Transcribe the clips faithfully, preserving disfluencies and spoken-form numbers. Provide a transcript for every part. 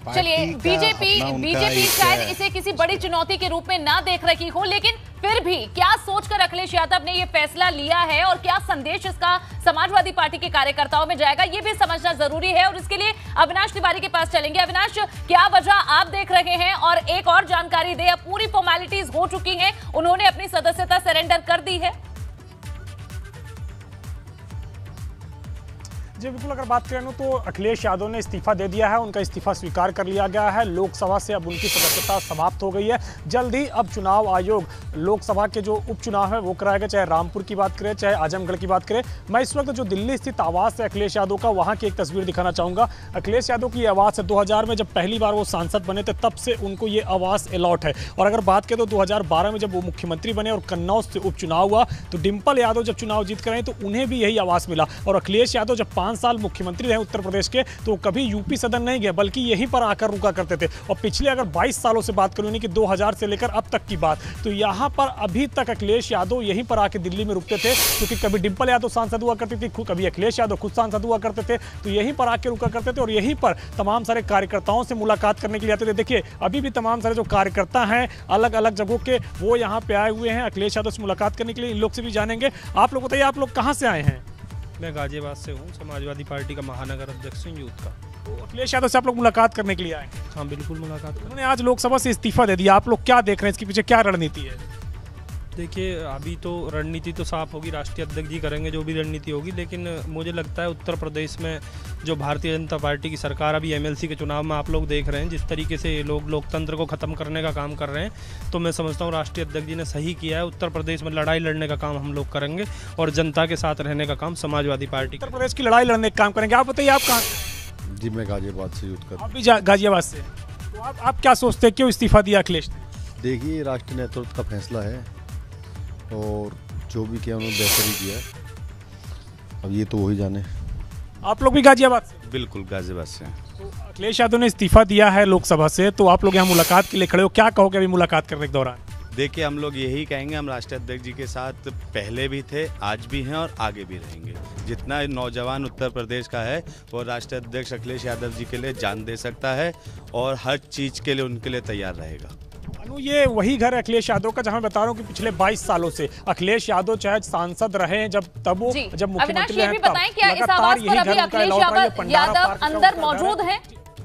चलिए, BJP BJP शायद इसे किसी बड़ी चुनौती के रूप में ना देख रही हो, लेकिन फिर भी क्या सोचकर अखिलेश यादव ने यह फैसला लिया है और क्या संदेश इसका समाजवादी पार्टी के कार्यकर्ताओं में जाएगा, ये भी समझना जरूरी है। और इसके लिए अविनाश तिवारी के पास चलेंगे। अविनाश, क्या वजह आप देख रहे हैं और एक और जानकारी दे, अब पूरी फॉर्मेलिटीज हो चुकी हैं, उन्होंने अपनी सदस्यता सरेंडर कर दी है। जी बिल्कुल, अगर बात करें तो अखिलेश यादव ने इस्तीफा दे दिया है, उनका इस्तीफा स्वीकार कर लिया गया है। लोकसभा से अब उनकी सदस्यता समाप्त हो गई है। जल्द ही अब चुनाव आयोग लोकसभा के जो उपचुनाव है वो कराएगा, चाहे रामपुर की बात करें चाहे आजमगढ़ की बात करें। मैं इस वक्त जो दिल्ली स्थित आवास है अखिलेश यादव का, वहाँ की एक तस्वीर दिखाना चाहूँगा। अखिलेश यादव की आवास है, दो हज़ार में जब पहली बार वो सांसद बने थे तब से उनको ये आवास अलॉट है। और अगर बात करें तो दो हज़ार बारह में जब वो मुख्यमंत्री बने और कन्नौज से उपचुनाव हुआ तो डिम्पल यादव जब चुनाव जीत कर आए तो उन्हें भी यही आवास मिला। और अखिलेश यादव जब पाँच साल मुख्यमंत्री रहे उत्तर प्रदेश के तो कभी यूपी सदन नहीं गए, बल्कि यहीं पर आकर रुका करते थे। और पिछले अगर बाईस सालों से बात करूं, कि दो हज़ार से लेकर अब तक की बात, तो यहां पर अभी तक अखिलेश यादव यहीं पर आके दिल्ली में रुकते थे, क्योंकि कभी डिम्पल यादव सांसद हुआ करती थी, कभी अखिलेश यादव खुद सांसद हुआ करते थे, तो यहीं पर आके रुका करते थे और यहीं पर तमाम सारे कार्यकर्ताओं से मुलाकात करने के लिए आते थे। देखिए, अभी भी तमाम सारे जो कार्यकर्ता हैं अलग अलग जगहों के, वो यहाँ पे आए हुए हैं अखिलेश यादव से मुलाकात करने के लिए। इन लोग से भी जानेंगे। आप लोग बताइए, आप लोग कहाँ से आए हैं? मैं गाजियाबाद से हूँ, समाजवादी पार्टी का महानगर अध्यक्ष हूँ यूथ का। तो अखिलेश यादव से आप लोग मुलाकात करने के लिए आए? हाँ बिल्कुल, मुलाकात। उन्होंने आज लोकसभा से इस्तीफा दे दिया, आप लोग क्या देख रहे हैं, इसके पीछे क्या रणनीति है? देखिए, अभी तो रणनीति तो साफ होगी, राष्ट्रीय अध्यक्ष जी करेंगे जो भी रणनीति होगी, लेकिन मुझे लगता है उत्तर प्रदेश में जो भारतीय जनता पार्टी की सरकार, अभी एमएलसी के चुनाव में आप लोग देख रहे हैं जिस तरीके से लोग लोकतंत्र को ख़त्म करने का काम कर रहे हैं, तो मैं समझता हूँ राष्ट्रीय अध्यक्ष जी ने सही किया है। उत्तर प्रदेश में लड़ाई लड़ने का काम हम लोग करेंगे और जनता के साथ रहने का काम समाजवादी पार्टी। उत्तर प्रदेश की लड़ाई लड़ने का काम करेंगे। आप बताइए, आप कहाँ? जी मैं गाजियाबाद से यूथ कर। आप भी गाजियाबाद से? तो आप आप क्या सोचते हैं, क्यों इस्तीफा दिया अखिलेश ने? देखिए, राष्ट्रीय नेतृत्व का फैसला है और जो भी किया उन्होंने बेहतर ही किया, अब ये तो वही जाने। आप लोग भी गाजियाबाद से? बिल्कुल, गाजियाबाद से। तो अखिलेश यादव ने इस्तीफा दिया है लोकसभा से, तो आप लोग यहाँ मुलाकात के लिए खड़े हो, क्या कहोगे अभी मुलाकात करने के दौरान? देखिए, हम लोग यही कहेंगे, हम राष्ट्रीय अध्यक्ष जी के साथ पहले भी थे, आज भी हैं और आगे भी रहेंगे। जितना नौजवान उत्तर प्रदेश का है वो राष्ट्रीय अध्यक्ष अखिलेश यादव जी के लिए जान दे सकता है और हर चीज़ के लिए उनके लिए तैयार रहेगा। अनु, ये वही घर है अखिलेश यादव का जहां मैं बता रहा हूं कि पिछले बाईस सालों से अखिलेश यादव चाहे सांसद रहे, जब तब वो जब मुख्यमंत्री रहे, तब बताएं क्या इस आवास पर अभी अखिलेश यादव अंदर मौजूद हैं?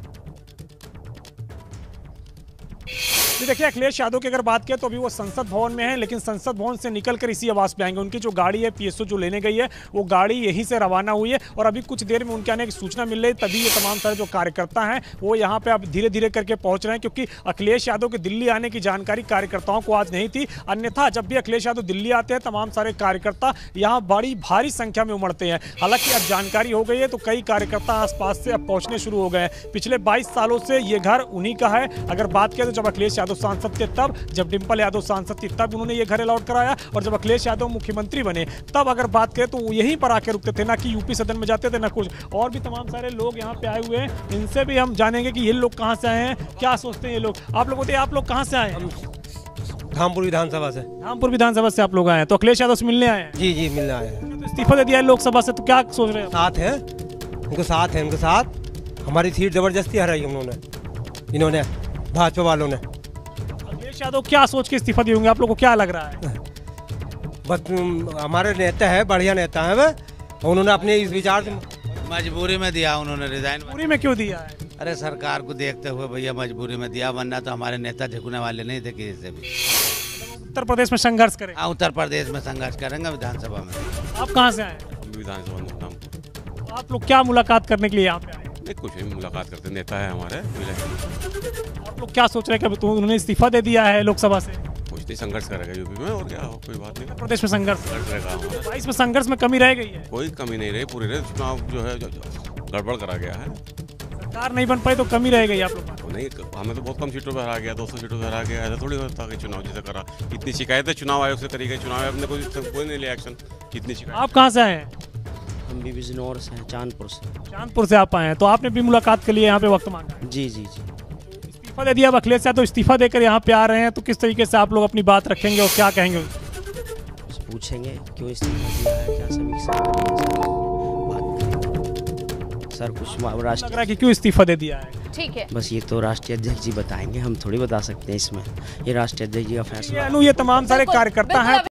देखिए, अखिलेश यादव की अगर बात करें तो अभी वो संसद भवन में है, लेकिन संसद भवन से निकलकर इसी आवास पे आएंगे। उनकी जो गाड़ी है पीएसओ जो लेने गई है वो गाड़ी यहीं से रवाना हुई है और अभी कुछ देर में उनके आने की सूचना मिल रही है, तभी ये तमाम सारे जो कार्यकर्ता हैं वो यहाँ पे अब धीरे धीरे करके पहुंच रहे हैं, क्योंकि अखिलेश यादव के दिल्ली आने की जानकारी कार्यकर्ताओं को आज नहीं थी। अन्यथा जब भी अखिलेश यादव दिल्ली आते हैं तमाम सारे कार्यकर्ता यहाँ बड़ी भारी संख्या में उमड़ते हैं। हालांकि अब जानकारी हो गई है तो कई कार्यकर्ता आसपास से अब पहुंचने शुरू हो गए हैं। पिछले बाईस सालों से ये घर उन्हीं का है। अगर बात करें तो जब अखिलेश यादव सांसद थे तब, जब डिम्पल यादव सांसद थी तब उन्होंने ये घर अलॉट कराया, और जब अखिलेश यादव मुख्यमंत्री बने तब अगर बात करें तो वो यहीं पर आके रुकते थे, ना कि यूपी सदन में जाते थे ना कुछ। और भी तमाम सारे लोग यहाँ पे आए हुए हैं, इनसे भी हम जानेंगे कि ये लोग कहाँ से आए हैं, क्या सोचते हैं ये लोग। आप लोग बताइए, आप लोग कहाँ से आए हैं? धामपुर विधानसभा से। धामपुर विधानसभा से आप लोग आए हैं, तो अखिलेश यादव से मिलने आए हैं? जी जी मिलने आए हैं। तो इस्तीफा दे दिया है लोकसभा से, तो क्या सोच रहे हैं? साथ है उनके साथ है उनके साथ हमारी सीट जबरदस्ती हराई उन्होंने, इन्होंने भाजपा वालों ने। अखिलेश यादव क्या सोच के इस्तीफा दिए होंगे, आप लोगों को क्या लग रहा है? बस हमारे नेता है, बढ़िया नेता है वह, उन्होंने अपने इस विचार से मजबूरी में दिया उन्होंने रिजाइन। मजबूरी में क्यों दिया है? अरे सरकार को देखते हुए भैया मजबूरी में दिया, वरना तो हमारे नेता झुकने वाले नहीं थे किसी से भी। उत्तर प्रदेश में संघर्ष करें? हाँ, उत्तर प्रदेश में संघर्ष करेंगे विधानसभा में। आप कहाँ से आए? विधानसभा में। आप लोग क्या मुलाकात करने के लिए यहाँ पे आए? कुछ नहीं, मुलाकात करते, नेता है हमारे। आप लोग क्या सोच रहे हैं कि तो उन्होंने इस्तीफा दे दिया है लोकसभा से? कुछ नहीं, संघर्ष करेगा यूपी में, और क्या हो, कोई बात नहीं। प्रदेश में संघर्ष करेगा। बाईस में संघर्ष में कमी रह गई है? कोई कमी नहीं रही, पूरे चुनाव जो है गड़बड़ करा गया है। सरकार नहीं बन पाई तो कमी रह गई आप लोग? नहीं, हमें तो बहुत कम सीटों पर हरा गया, दो सौ सीटों पर हरा गया। ऐसा थोड़ी होता कि चुनाव जैसे करा, इतनी शिकायतें चुनाव आयोग से करी गई, चुनाव आयोग ने कोई कोई नहीं लिया एक्शन, इतनी शिकायत। आप कहाँ से आए हैं? हम भी बिजनौर से हैं, चांदपुर से। चांदपुर से आप आए हैं, तो आपने भी मुलाकात के लिए यहाँ पे वक्त मांगा? जी जी जी। इस्तीफा दे दिया अब अखिलेश यादव, तो इस्तीफा देकर यहाँ पे आ रहे हैं, तो किस तरीके से आप लोग अपनी बात रखेंगे और क्या कहेंगे? पूछेंगे क्यों इस्तीफा दिया है, क्या समीक्षा करेंगे, बात करेंगे सर। कुछ लग रहा है कि क्यों इस्तीफा दे दिया है? ठीक है, बस ये तो राष्ट्रीय अध्यक्ष जी बताएंगे, हम थोड़ी बता सकते हैं इसमें, ये राष्ट्रीय अध्यक्ष जी का फैसला है। ये तमाम सारे कार्यकर्ता हैं।